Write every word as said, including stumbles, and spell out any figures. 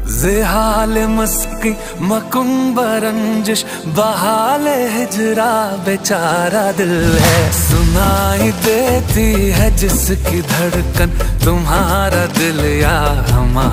ज़ेहाल मस्की मकुम्ब रंजिश बहाल हिजरा बेचारा दिल है। सुनाई देती है जिसकी धड़कन तुम्हारा दिल या हमारा।